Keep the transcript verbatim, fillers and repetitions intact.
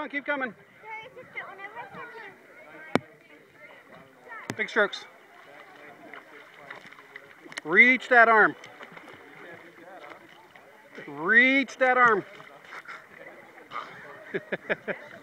on, keep coming. Big strokes. Reach that arm. Reach that arm.